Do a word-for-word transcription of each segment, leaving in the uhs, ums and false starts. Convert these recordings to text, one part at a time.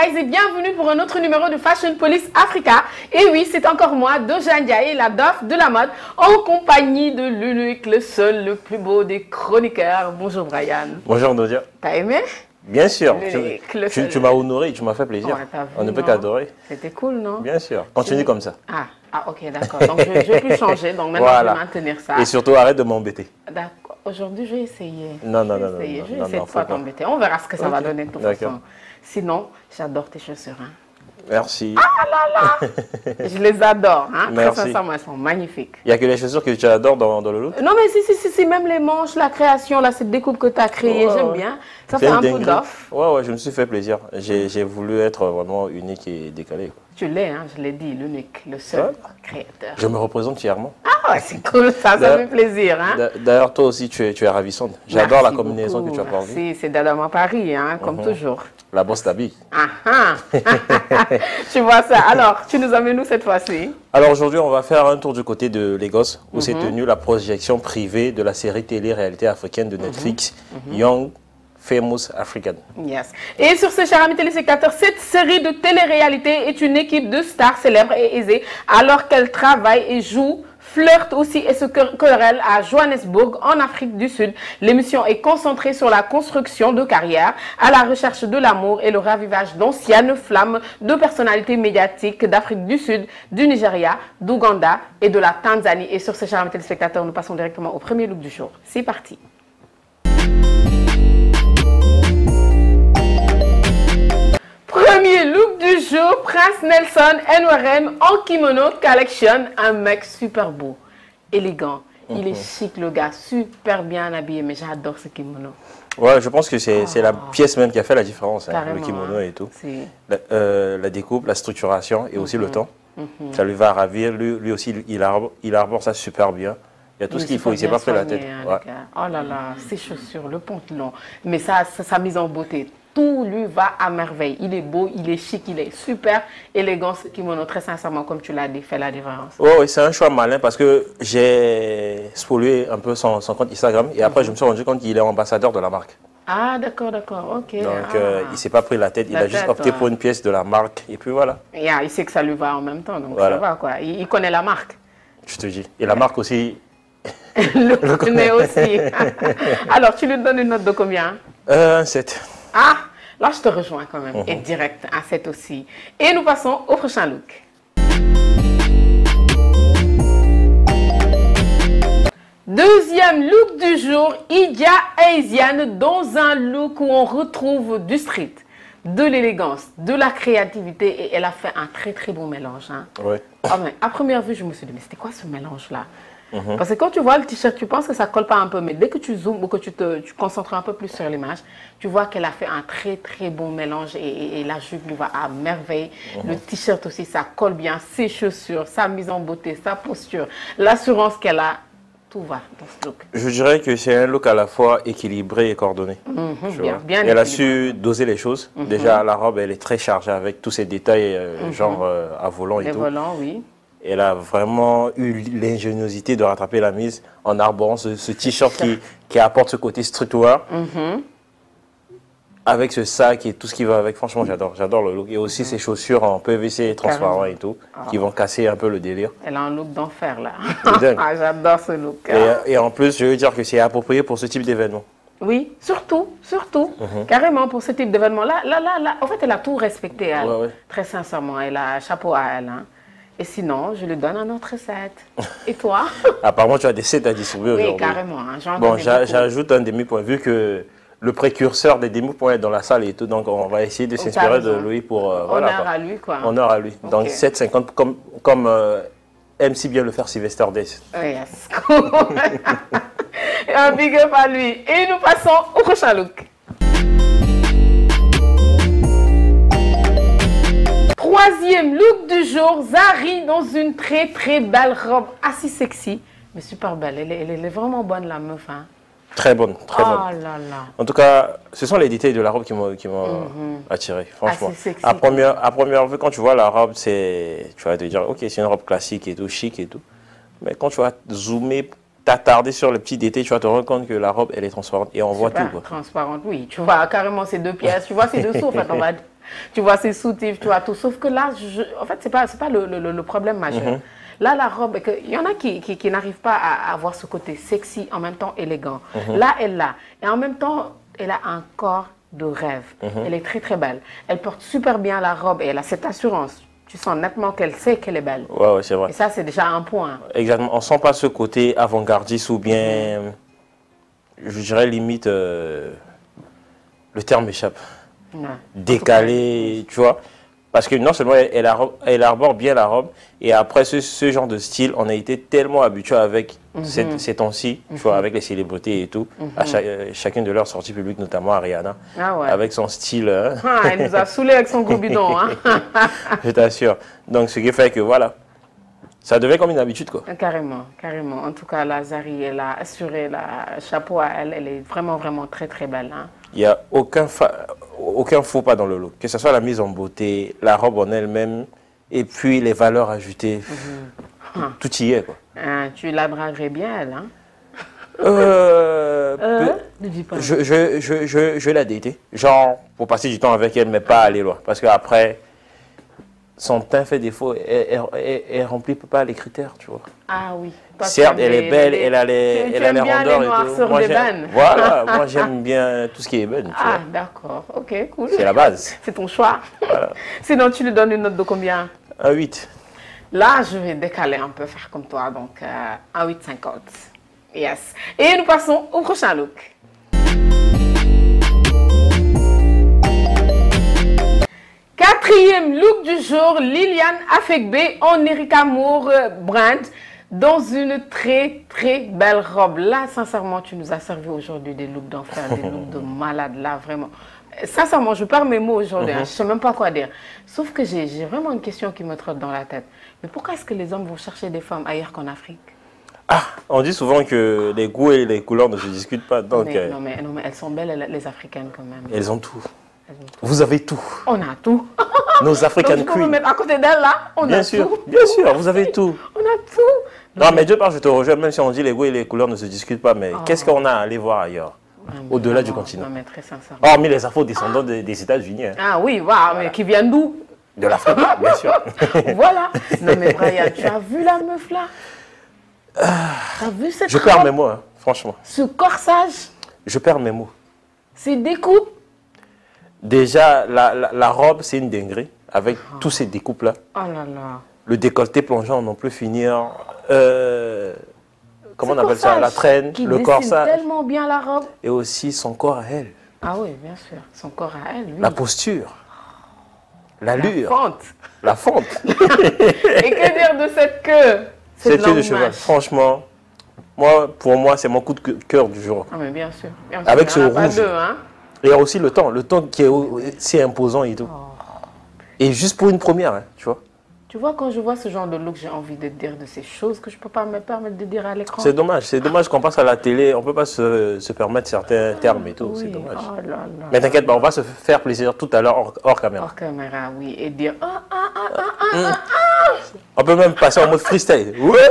guys et bienvenue pour un autre numéro de Fashion Police Africa. Et oui, c'est encore moi, Doja Ndiaye, la dof de la mode, en compagnie de l'unique, le seul, le plus beau des chroniqueurs. Bonjour Brian. Bonjour Doja. T'as aimé? Bien sûr, tu, tu, tu m'as honoré, tu m'as fait plaisir. Ouais, on ne peut qu'adorer. C'était cool, non? Bien sûr, continue comme ça. Ah, ah ok, d'accord. Donc je, je vais plus changer, donc maintenant voilà. Je vais maintenir ça. Et surtout, arrête de m'embêter. D'accord. Aujourd'hui, je vais essayer. Non, non, non, non. Je vais non, essayer non, de pas t'embêter. On verra ce que ça okay. va donner de toute façon. Sinon, j'adore tes chaussures. Hein. Merci. Ah là là. Je les adore. Hein. Très sincèrement, elles sont magnifiques. Il n'y a que les chaussures que tu adores dans, dans le look? Non, mais si, si, si, si, même les manches, la création, là, cette découpe que tu as créée, ouais, j'aime ouais. bien. Ça fait un peu d'off. Ouais, ouais, je me suis fait plaisir. J'ai voulu être vraiment unique et décalé. Quoi. Tu l'es, hein, je l'ai dit, l'unique, le seul ouais. créateur. Je me représente fièrement. Ah ouais, c'est cool, ça, ça fait plaisir. Hein. D'ailleurs, toi aussi, tu es, tu es ravissante. J'adore la combinaison beaucoup. que tu as portée. Merci, c'est Dadama Paris, hein, comme mm -hmm. toujours. La bosse t'habille. Ah ah. Tu vois ça. Alors, tu nous amènes où cette fois-ci? Alors aujourd'hui, on va faire un tour du côté de Lagos, où mm -hmm. s'est tenue la projection privée de la série télé-réalité africaine de Netflix, mm -hmm. Young Famous African. Yes. Et sur ce, chers amis téléspectateurs, cette série de télé-réalité est une équipe de stars célèbres et aisées, alors qu'elles travaillent et jouent, flirtent aussi et se querellent à Johannesburg, en Afrique du Sud. L'émission est concentrée sur la construction de carrière, à la recherche de l'amour et le ravivage d'anciennes flammes de personnalités médiatiques d'Afrique du Sud, du Nigeria, d'Ouganda et de la Tanzanie. Et sur ce, chers amis téléspectateurs, nous passons directement au premier look du jour. C'est parti. Premier look du jour, Prince Nelson N W R M en kimono collection, un mec super beau, élégant, mm-hmm. il est chic le gars, super bien habillé, mais j'adore ce kimono. Ouais, je pense que c'est oh. la pièce même qui a fait la différence, hein, le kimono hein. et tout. La, euh, la découpe, la structuration et mm-hmm. aussi le temps, mm-hmm. ça lui va ravir, lui, lui aussi il arbore, il arbore ça super bien. Il y a tout ce qu'il faut, il ne s'est pas pris la tête. Hein, ouais. Oh là là, ses chaussures, le pantalon, mais ça, ça, sa mise en beauté. Tout lui va à merveille. Il est beau, il est chic, il est super élégant. Ce kimono, très sincèrement, comme tu l'as dit, fait la différence. Oh, oui, c'est un choix malin parce que j'ai spolié un peu son, son compte Instagram et après, mm-hmm. je me suis rendu compte qu'il est ambassadeur de la marque. Ah, d'accord, d'accord, ok. Donc, ah. euh, il ne s'est pas pris la tête, il la a juste opté ouais. pour une pièce de la marque et puis voilà. Yeah, il sait que ça lui va en même temps, donc voilà. ça va quoi. Il, il connaît la marque. Je te dis. Et la marque aussi. Le connaît aussi. Alors, tu lui donnes une note de combien? euh, Un sept. Ah, là je te rejoins quand même, mm-hmm. et direct, à sept aussi. Et nous passons au prochain look. Deuxième look du jour, Idia Asiane dans un look où on retrouve du street, de l'élégance, de la créativité et elle a fait un très très bon mélange. Hein. Ouais. Oh, mais à première vue, je me suis dit, mais c'était quoi ce mélange-là? Mm-hmm. Parce que quand tu vois le t-shirt, tu penses que ça colle pas un peu, mais dès que tu zoomes ou que tu te tu concentres un peu plus sur l'image, tu vois qu'elle a fait un très très bon mélange et, et, et la jupe lui va à merveille. Mm-hmm. Le t-shirt aussi, ça colle bien, ses chaussures, sa mise en beauté, sa posture, l'assurance qu'elle a, tout va dans ce look. Je dirais que c'est un look à la fois équilibré et coordonné. Mm-hmm, bien, bien elle a su doser les choses. Mm-hmm. Déjà, la robe, elle est très chargée avec tous ces détails, euh, mm-hmm. genre euh, à volant et les tout. volants, oui. Elle a vraiment eu l'ingéniosité de rattraper la mise en arborant ce, ce t-shirt qui, qui apporte ce côté streetwear. Mm-hmm. Avec ce sac et tout ce qui va avec. Franchement, j'adore. J'adore le look. Et aussi mm-hmm. ses chaussures en P V C transparent et tout, oh. qui vont casser un peu le délire. Elle a un look d'enfer, là. Ah, j'adore ce look. Et, et en plus, je veux dire que c'est approprié pour ce type d'événement. Oui, surtout, surtout, mm-hmm. carrément pour ce type d'événement. Là, là, là, là, en fait, elle a tout respecté, elle. Ouais, ouais. Très sincèrement, elle a chapeau à elle. Hein. Et sinon, je lui donne un autre sept. Et toi? Apparemment, tu as des sept à distribuer oui, aujourd'hui. Oui, carrément. Hein, bon, j'ajoute un demi-point, vu que le précurseur des demi-points est dans la salle et tout, donc on va essayer de s'inspirer de lui pour... Euh, Honneur voilà, quoi. à lui, quoi. Honneur à lui. Okay. Donc sept cinquante, comme, comme euh, aime si bien le faire Sylvester Days. Yes, cool. Un big up à lui. Et nous passons au prochain look. Troisième look du jour, Zari dans une très très belle robe, assez sexy, mais super belle. Elle est, elle est vraiment bonne la meuf. Hein. Très bonne, très oh bonne. Là là. En tout cas, ce sont les détails de la robe qui m'ont mm-hmm. attiré, franchement. Assez sexy, à, première, à première vue, quand tu vois la robe, tu vas te dire, ok, c'est une robe classique et tout, chic et tout. Mais quand tu vas zoomer, t'attarder sur les petits détails, tu vas te rendre compte que la robe, elle est transparente et on voit super tout. Quoi. Transparente, oui. Tu vois carrément ces deux pièces, tu vois ces dessous, en fait, on va... Tu vois, c'est soutif, tu vois, tout. Sauf que là, je, en fait, ce n'est pas, c'est pas le, le, le problème majeur. Mm-hmm. Là, la robe, il y en a qui, qui, qui n'arrivent pas à avoir ce côté sexy, en même temps élégant. Mm-hmm. Là, elle l'a. Et en même temps, elle a un corps de rêve. Mm-hmm. Elle est très, très belle. Elle porte super bien la robe et elle a cette assurance. Tu sens nettement qu'elle sait qu'elle est belle. Ouais, ouais, c'est vrai. Et ça, c'est déjà un point. Exactement. On ne sent pas ce côté avant-gardiste ou bien, mm-hmm. je dirais limite, euh, le terme m'échappe. Ouais. Décalé, tu vois. Parce que non seulement elle, elle, arbore, elle arbore bien la robe, et après ce, ce genre de style, on a été tellement habitué avec mm-hmm. ces, ces temps-ci, mm-hmm. tu vois, avec les célébrités et tout, mm-hmm. à chaque, euh, chacune de leurs sorties publiques, notamment Ariana, ah ouais. avec son style. Hein. Ah, elle nous a saoulés avec son gros bidon. Hein. Je t'assure. Donc ce qui fait que voilà, ça devient comme une habitude, quoi. Carrément, carrément. En tout cas, la Zari, elle a assuré, la chapeau à elle, elle est vraiment, vraiment très, très belle. Hein. Il n'y a aucun, fa... aucun faux pas dans le look. Que ce soit la mise en beauté, la robe en elle-même, et puis les valeurs ajoutées. Mm-hmm. Tout, tout y est, quoi. Ah, tu la draguerais bien, elle, hein? Euh... euh ne dis pas. Je, je, je, je, je vais la dater. Genre, pour passer du temps avec elle, mais pas aller loin. Parce qu'après, son teint fait défaut. Elle ne remplit pas les critères, tu vois. Ah oui. Toi, certes, elle est belle, les... elle a les, tu, elle a les rondeurs les et tout. Moi, voilà, moi j'aime bien tout ce qui est ébène. Ah, d'accord, ok, cool. C'est la base. C'est ton choix. Voilà. Sinon, tu lui donnes une note de combien? Un huit. Là, je vais décaler un peu, faire comme toi, donc euh, un huit cinquante. Yes. Et nous passons au prochain look. Quatrième look du jour, Liliane Afekbe en Erika Moore brand dans une très très belle robe. Là, sincèrement, tu nous as servi aujourd'hui des looks d'enfer, des looks de malade, là, vraiment. Sincèrement, je perds mes mots aujourd'hui, mm-hmm. hein, je ne sais même pas quoi dire. Sauf que j'ai vraiment une question qui me trotte dans la tête. Mais pourquoi est-ce que les hommes vont chercher des femmes ailleurs qu'en Afrique? Ah, on dit souvent que les goûts et les couleurs ne se discutent pas. Donc, mais, euh... non, mais, non, mais elles sont belles, les Africaines, quand même. Elles ont tout. Vous avez tout. On a tout. Nos African Queens. Tu peux me mettre à côté d'elle là. On bien a sûr, tout. Bien sûr, vous avez tout. On a tout. Non, mais Dieu part, je te rejoins, même si on dit les goûts et les couleurs ne se discutent pas, mais oh. qu'est-ce qu'on a à aller voir ailleurs, au-delà du continent? Non, mais très sincèrement. Hormis les afro-descendants des, des États-Unis. Hein. Ah oui, wow, voilà. Mais qui viennent d'où? De l'Afrique, bien sûr. Voilà. Non, mais Brian, tu as vu la meuf là? Tu as vu cette Je perds mes mots, hein, franchement. Ce corsage? Je perds mes mots. Ces découpes? Déjà, la, la, la robe, c'est une dinguerie, avec oh. tous ces découpes-là. Oh là là. Le décolleté plongeant, non plus finir. Euh, comment ce on appelle ça? La traîne, qui le corsage. Tellement bien la robe. Et aussi son corps à elle. Ah oui, bien sûr. Son corps à elle, oui. La posture. L'allure. La fente. La fente. Et que dire de cette queue? Cette queue de cheval. Franchement, moi, pour moi, c'est mon coup de cœur du jour. Ah mais bien sûr. Bien sûr. Avec ce rouge. Pas deux, hein? Et aussi le temps. Le temps qui est si imposant et tout. Oh. Et juste pour une première, hein, tu vois. Tu vois, quand je vois ce genre de look, j'ai envie de dire de ces choses que je ne peux pas me permettre de dire à l'écran. C'est dommage. C'est dommage qu'on passe à la télé. On ne peut pas se, se permettre certains termes et tout. Oui. C'est dommage. Oh là là. Mais t'inquiète pas, on va se faire plaisir tout à l'heure hors, hors caméra. Hors caméra, oui. Et dire... Ah, ah, ah, ah, ah, ah, ah. On peut même passer en mode freestyle.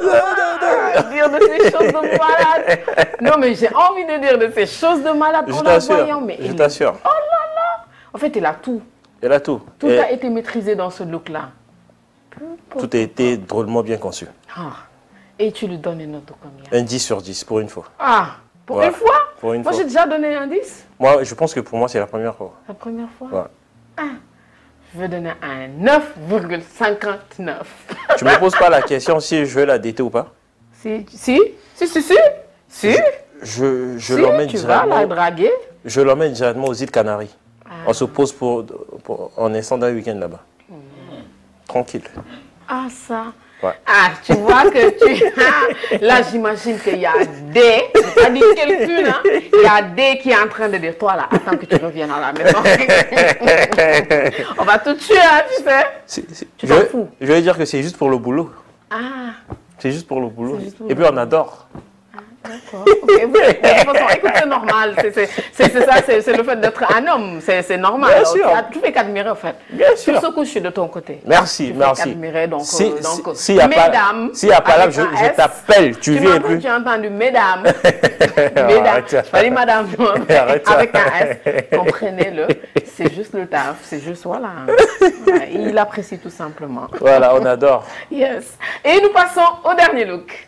Dire de ces choses de malade. Non, mais j'ai envie de dire de ces choses de malade en la voyant. Mais je t'assure. Oh là là. En fait, il a tout. Il a tout. Tout et a été maîtrisé dans ce look-là. Tout a été drôlement bien conçu. Ah. Et tu lui donnes une note de combien? Un dix sur dix, pour une fois. Ah, pour voilà. une fois pour une Moi, j'ai déjà donné un dix. Moi, je pense que pour moi, c'est la première fois. La première fois ouais. Ah, je vais donner un neuf virgule cinquante-neuf. Tu ne me poses pas la question si je vais la dater ou pas? Si, si, si, si, si. Si, je, je si l'emmène tu vas la draguer. Je l'emmène directement aux îles Canaries. Ah. On se pose pour, pour, en instant d'un week-end là-bas. Mmh. Tranquille. Ah, ça. Ouais. Ah, tu vois que tu... Là, j'imagine qu'il y a des... Tu dit quelqu'un, hein? Il y a des qui est en train de dire, toi là, attends que tu reviennes à la maison. On va tout tuer, hein, tu sais. C'est, c'est... Tu t'en fous. Je vais dire que c'est juste pour le boulot. Ah. C'est juste pour le boulot. Pour Et le puis on adore. Ah, D'accord. Okay. De toute façon, écoute, c'est normal. C'est ça, c'est le fait d'être un homme. C'est normal. Bien sûr. Tu fais qu'admirer, en fait. Bien sûr. Sur ce coup, je suis de ton côté. Merci, tu merci. Fais qu'admirer, donc, si, euh, donc si, si y a mesdames. S'il n'y a pas là, je, je t'appelle. Tu, tu viens plus. Tu as entendu, mesdames. Mesdames. Je fallait madame. Avec un S. Comprenez-le. C'est juste le taf. C'est juste, voilà. Il apprécie tout simplement. Voilà, on adore. Yes. Et nous passons au dernier look.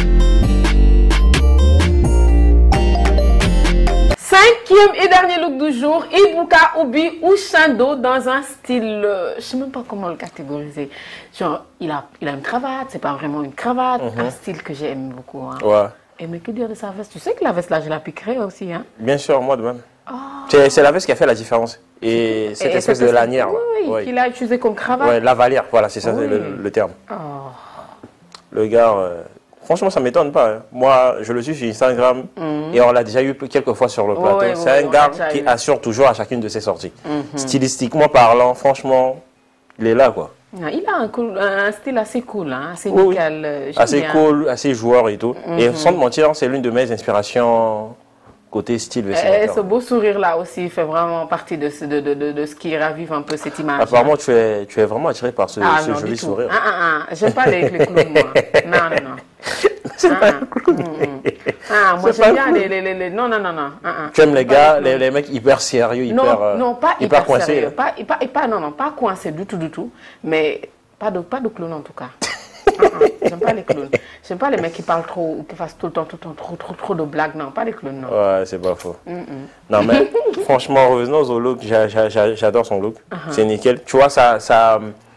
Cinquième et dernier look du jour, Ibuka Obi ou Shando dans un style, euh, je ne sais même pas comment le catégoriser. Genre, il a, il a une cravate, c'est pas vraiment une cravate, mm-hmm. un style que j'aime beaucoup. Hein. Ouais. Et mais que dire de sa veste? Tu sais que la veste là, je la piquerai aussi. Hein? Bien sûr, moi de même. Oh. C'est la veste qui a fait la différence. Et cette et espèce de lanière. Oui, oui, oui. qu'il a utilisé comme cravate. Ouais, la valière, voilà, c'est ça oui. le, le terme. Oh. Le gars, euh, franchement, ça ne m'étonne pas. Hein. Moi, je le suis sur Instagram mm-hmm. et on l'a déjà eu quelques fois sur le plateau. Oh, oui, c'est oui, un gars qui eu. assure toujours à chacune de ses sorties. Mm-hmm. Stylistiquement parlant, franchement, il est là, quoi. Il a un, cool, un style assez cool, hein, assez oui, nickel. Assez bien. cool, assez joueur et tout. Mm-hmm. Et sans te mentir, c'est l'une de mes inspirations côté style vestimentaire. Et ce beau sourire-là aussi fait vraiment partie de ce, de, de, de, de ce qui ravive un peu cette image. Apparemment, tu es, tu es vraiment attiré par ce, ah, ce non, joli sourire. Ah, ah, ah. J'aime pas les, les clowns, moi. Non, non, non. C'est ah, pas ah, un clown. Mm, ah, moi, j'aime bien les, les, les, les... Non, non, non, non. Ah, ah. Tu aimes les gars, les, les mecs hyper sérieux, hyper Non, non pas hyper, hyper coincés. Sérieux. Pas, pas, pas, non, non, pas coincé du tout, du tout. Mais pas de, pas de clown en tout cas. Ah, ah. J'aime pas les clowns. J'aime pas les mecs qui parlent trop ou qui fassent tout le temps, tout le temps trop, trop, trop de blagues. Non, pas les clowns, non. Ouais, c'est pas faux. Mm -mm. Non, mais franchement, revenons au look. J'adore son look. Uh -huh. C'est nickel. Tu vois, ça, ça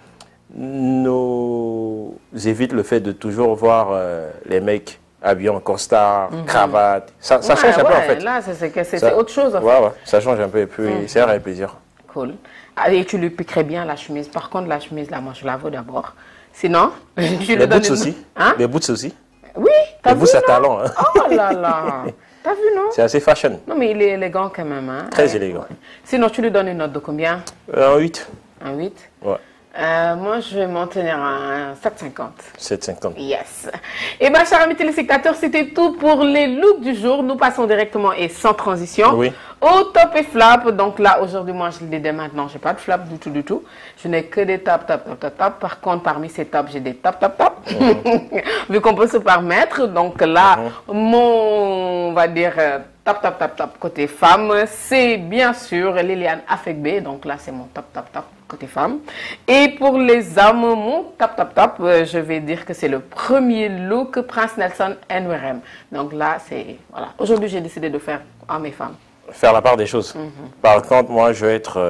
nous évite le fait de toujours voir euh, les mecs habillés en costard, mm -hmm. cravate. Ça, ça ouais, change un ouais, peu, en fait. Là, c'est autre chose, en ouais, fait. Ouais, ça change un peu et puis mm -hmm. c'est un plaisir. Cool. Et tu lui piquerais bien la chemise. Par contre, la chemise, là, moi, je la veux d'abord. Sinon, je les boots aussi. Hein? Les boots aussi. Oui, t'as vu, les boots, c'est talent. Hein? Oh là là. T'as vu, non? C'est assez fashion. Non, mais il est élégant quand même. Hein? Très ouais. élégant. Sinon, tu lui donnes une note de combien? euh, Un huit. Un huit? Ouais. Euh, moi, je vais m'en tenir à un sept cinquante. sept cinquante. Yes. Et bien, chers amis téléspectateurs, c'était tout pour les looks du jour. Nous passons directement et sans transition oui. au top et flop. Donc là, aujourd'hui, moi, je l'ai dès maintenant. Je n'ai pas de flop du tout, du tout. Je n'ai que des top, top, top, top, top. Par contre, parmi ces tops, j'ai des top, top, top. Mm-hmm. Vu qu'on peut se permettre. Donc là, mm-hmm. mon, on va dire, top, top, top, top côté femme, c'est bien sûr Liliane Afekbe. Donc là, c'est mon top, top, top. Côté femme. Et pour les hommes, mon top, top, top, euh, je vais dire que c'est le premier look Prince Nelson N W R M. Donc là, c'est... Voilà. Aujourd'hui, j'ai décidé de faire à mes femmes. Faire la part des choses. Mm-hmm. Par contre, moi, je vais être... Euh,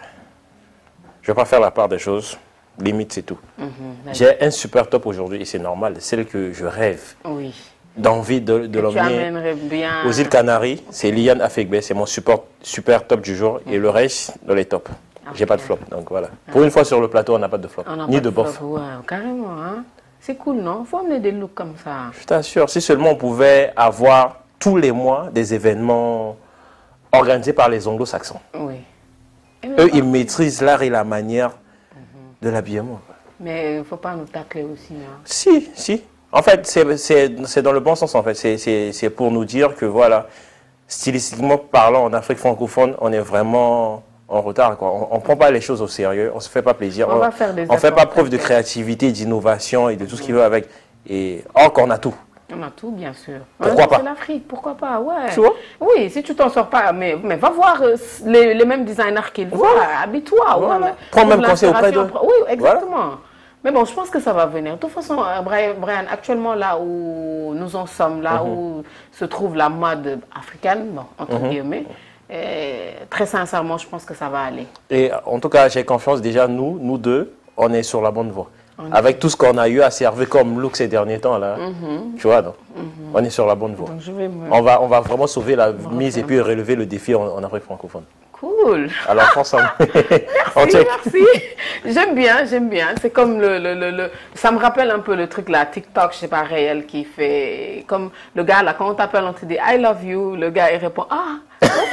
je vais pas faire la part des choses. Limite, c'est tout. Mm-hmm. J'ai un super top aujourd'hui et c'est normal. Celle que je rêve. Oui. D'envie de, de l'emmener aux îles Canaries. C'est Liliane Afekbe. C'est mon super, super top du jour. Mm-hmm. Et le reste, dans les tops. Okay. J'ai pas de flop, donc voilà. Ah. Pour une fois sur le plateau, on n'a pas de flop, ni de, de bof. Ouais, carrément, hein. C'est cool, non? Faut amener des looks comme ça. Je t'assure, si seulement on pouvait avoir tous les mois des événements organisés par les anglo-saxons. Oui. Eux, ils maîtrisent l'art et la manière mm-hmm. de l'habillement. Mais il ne faut pas nous tacler aussi. Hein. Si, si. En fait, c'est dans le bon sens, en fait. C'est pour nous dire que, voilà, stylistiquement parlant, en Afrique francophone, on est vraiment... en retard, quoi. On ne prend pas les choses au sérieux, on ne se fait pas plaisir, on ne fait pas preuve de créativité, d'innovation et de tout ce qui veut avec. Et or qu'on a tout. On a tout, bien sûr. Pourquoi pas? C'est l'Afrique, pourquoi pas, ouais. Tu vois? Oui, si tu t'en sors pas, mais, mais va voir les, les mêmes designers qu'ils voient, voilà. Habille-toi. Voilà. Ouais, prends même conseil auprès d'eux. Oui, exactement. Voilà. Mais bon, je pense que ça va venir. De toute façon, Brian, actuellement, là où nous en sommes, là mm-hmm. où se trouve la mode africaine, bon, entre mm-hmm. guillemets, et très sincèrement, je pense que ça va aller. Et en tout cas, j'ai confiance déjà, nous, nous deux, on est sur la bonne voie. On Avec tout ce qu'on a eu à servir comme look ces derniers temps, là, mm-hmm. tu vois, donc, mm-hmm. on est sur la bonne voie. Donc, je vais me... on, va, on va vraiment sauver la mise et puis relever le défi en, en Afrique francophone. Cool. Alors, ensemble. Merci, merci. J'aime bien, j'aime bien. C'est comme le, le, le, le... Ça me rappelle un peu le truc là, TikTok, je sais pas, réel, qui fait... Comme le gars là, quand on t'appelle, on te dit « I love you », le gars il répond « Ah ».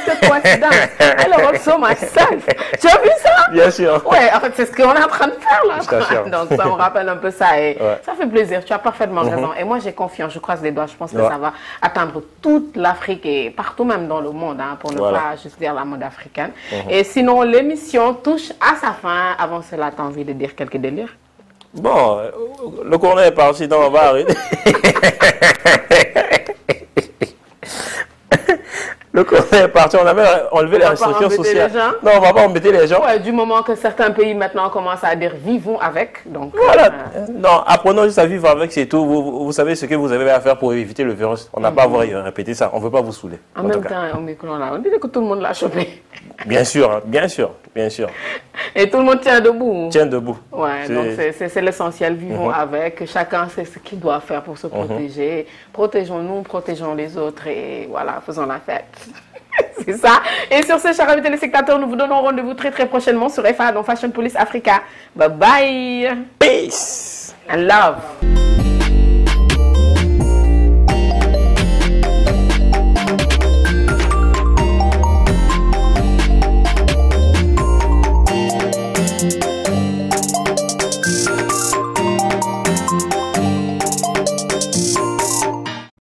de coïncidence. I love also myself. Tu as vu ça? Bien sûr. Ouais, en fait, c'est ce qu'on est en train de faire là. Je t'assure. Donc, ça me rappelle un peu ça et Ouais. ça fait plaisir. Tu as parfaitement Mhm. raison. Et moi, j'ai confiance. Je croise les doigts. Je pense que Ouais. ça va atteindre toute l'Afrique et partout même dans le monde, hein, pour ne Voilà. pas juste dire la mode africaine. Et sinon, l'émission touche à sa fin. Avant cela, tu as envie de dire quelques délires? Bon, euh, le corner est parti, donc on va arrêter. Le corner est parti, on avait enlevé les va pas restrictions embêter sociales. les gens. Non, on va pas embêter les gens. Ouais, du moment que certains pays maintenant commencent à dire vivons avec. Donc, Voilà. euh, Non, apprenons juste à vivre avec, c'est tout. Vous, vous- vous savez ce que vous avez à faire pour éviter le virus. On n'a pas à vous répéter ça. On ne veut pas vous saouler. en, en même tout cas. temps, au micro là, on dirait que tout le monde l'a chopé. Bien sûr, hein, bien sûr, bien sûr. Et tout le monde tient debout. Tiens debout. Ouais, C'est- donc c'est- c'est c'est l'essentiel. Vivons Mhm. avec. Chacun sait ce qu'il doit faire pour se protéger. Protégeons-nous, protégeons les autres et voilà, faisons la fête. C'est ça. Et sur ce, chers amis téléspectateurs, nous vous donnons rendez-vous très très prochainement sur F A dans Fashion Police Africa. Bye bye. Peace. And love.